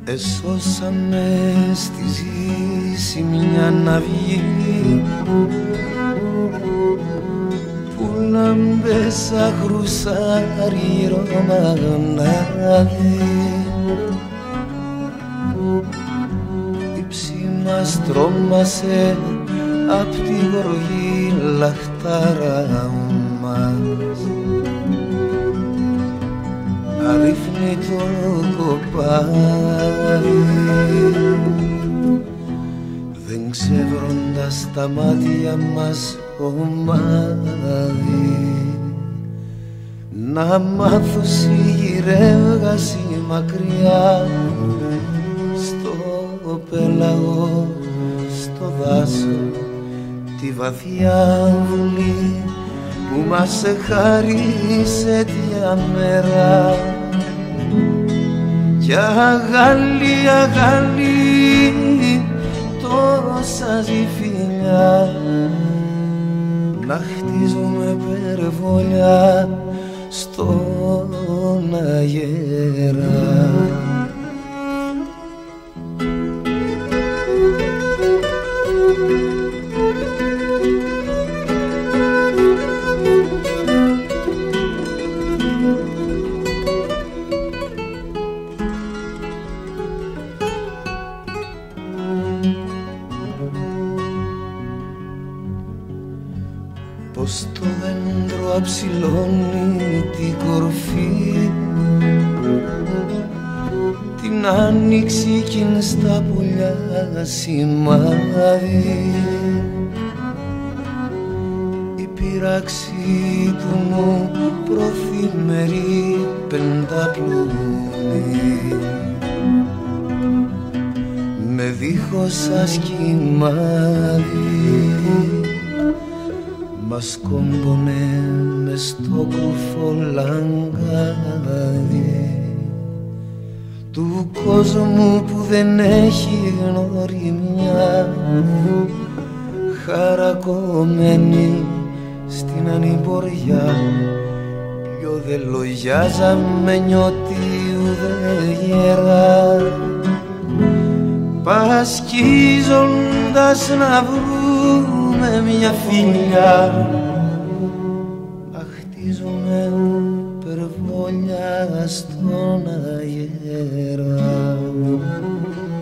Έσωσαμε στη ζήση μια ναυγή που λάμπεσα χρυσάρι ρομανάδι. Η ψή μας τρόμασε απ' τη γοργή λαχτάρα μας. Αρίφνει το κοπάδι, δεν ξεβρώντας τα μάτια μας ομάδι. Να μάθω σιγηρεύγαση μακριά στο πέλαγο, στο δάσο, τη βαθιά βουλή που μας χάρισε τια μέρα. Κι αγάλη, αγάλη, τόσα ζυφινιά να χτίζουμε περβολιά στον αγέρα. Πως το δέντρο αψηλώνει την κορφή την άνοιξη κι στα πουλιά σημάδι. Η πείραξη του μου προθυμερή πενταπλούμη με δίχως ασκημάδι μας κόμπονε μες στο κρουφό λαγκάδι του κόσμου που δεν έχει γνωριμιά, χαρακωμένη στην ανημποριά. Πιο δε λογιάζαμε νιώτη ουδε γερά, πασκίζοντας να βρούμε μια φιλιά, να χτίζουμε περβόλια στον αγέρα.